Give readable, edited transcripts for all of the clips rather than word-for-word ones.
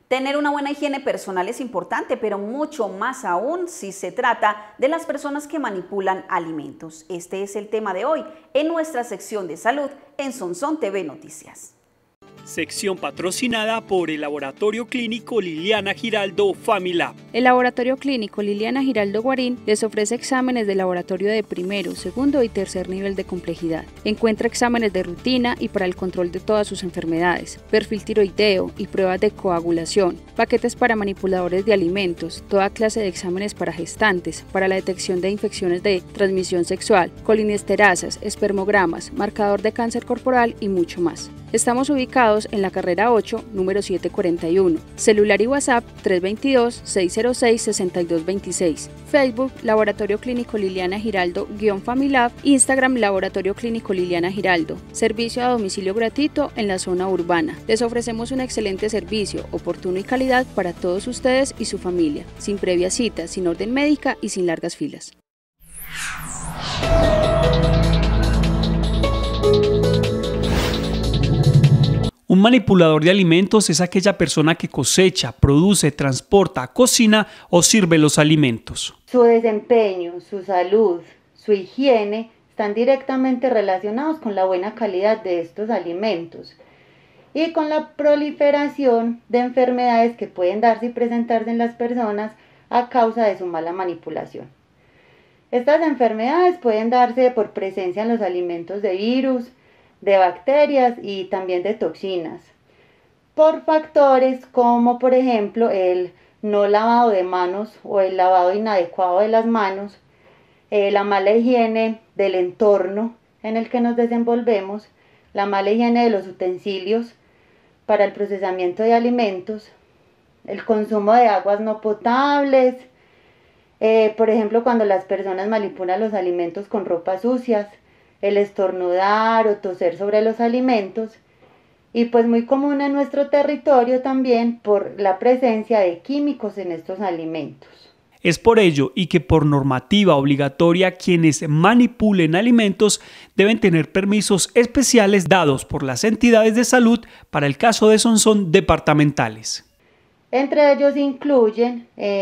Tener una buena higiene personal es importante, pero mucho más aún si se trata de las personas que manipulan alimentos. Este es el tema de hoy en nuestra sección de salud en Sonsón TV Noticias. Sección patrocinada por el Laboratorio Clínico Liliana Giraldo Familab. El Laboratorio Clínico Liliana Giraldo Guarín les ofrece exámenes de laboratorio de primero, segundo y tercer nivel de complejidad. Encuentra exámenes de rutina y para el control de todas sus enfermedades, perfil tiroideo y pruebas de coagulación, paquetes para manipuladores de alimentos, toda clase de exámenes para gestantes, para la detección de infecciones de transmisión sexual, colinesterazas, espermogramas, marcador de cáncer corporal y mucho más. Estamos ubicados en la carrera 8, número 741. Celular y WhatsApp 322-606-6226. Facebook, Laboratorio Clínico Liliana Giraldo-Familab. Instagram, Laboratorio Clínico Liliana Giraldo. Servicio a domicilio gratuito en la zona urbana. Les ofrecemos un excelente servicio, oportuno y calidad para todos ustedes y su familia. Sin previa cita, sin orden médica y sin largas filas. Un manipulador de alimentos es aquella persona que cosecha, produce, transporta, cocina o sirve los alimentos. Su desempeño, su salud, su higiene están directamente relacionados con la buena calidad de estos alimentos y con la proliferación de enfermedades que pueden darse y presentarse en las personas a causa de su mala manipulación. Estas enfermedades pueden darse por presencia en los alimentos de virus, de bacterias y también de toxinas, por factores como por ejemplo el no lavado de manos o el lavado inadecuado de las manos, la mala higiene del entorno en el que nos desenvolvemos, la mala higiene de los utensilios para el procesamiento de alimentos, el consumo de aguas no potables, por ejemplo cuando las personas manipulan los alimentos con ropas sucias, el estornudar o toser sobre los alimentos y pues muy común en nuestro territorio también por la presencia de químicos en estos alimentos. Es por ello y que por normativa obligatoria quienes manipulen alimentos deben tener permisos especiales dados por las entidades de salud para el caso de Sonsón departamentales. Entre ellos incluyen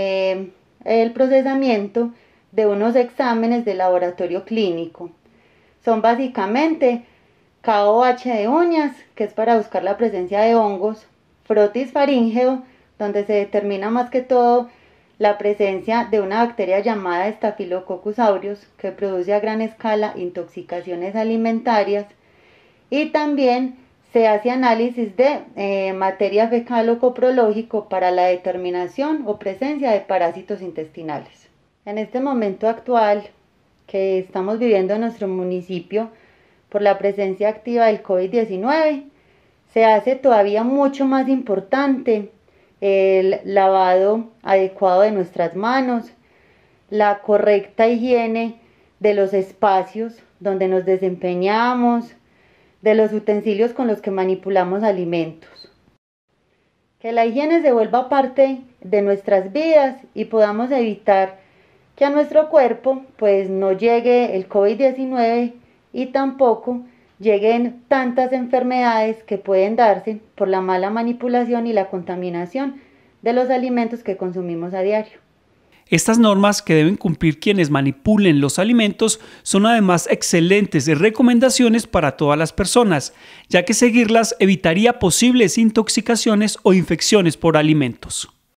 el procesamiento de unos exámenes de laboratorio clínico. Son básicamente KOH de uñas, que es para buscar la presencia de hongos, frotis faríngeo, donde se determina más que todo la presencia de una bacteria llamada Staphylococcus aureus, que produce a gran escala intoxicaciones alimentarias, y también se hace análisis de materia fecal o coprológico para la determinación o presencia de parásitos intestinales. En este momento actual que estamos viviendo en nuestro municipio por la presencia activa del COVID-19, se hace todavía mucho más importante el lavado adecuado de nuestras manos, la correcta higiene de los espacios donde nos desempeñamos, de los utensilios con los que manipulamos alimentos. Que la higiene se vuelva parte de nuestras vidas y podamos evitar que a nuestro cuerpo pues no llegue el COVID-19 y tampoco lleguen tantas enfermedades que pueden darse por la mala manipulación y la contaminación de los alimentos que consumimos a diario. Estas normas que deben cumplir quienes manipulen los alimentos son además excelentes recomendaciones para todas las personas, ya que seguirlas evitaría posibles intoxicaciones o infecciones por alimentos.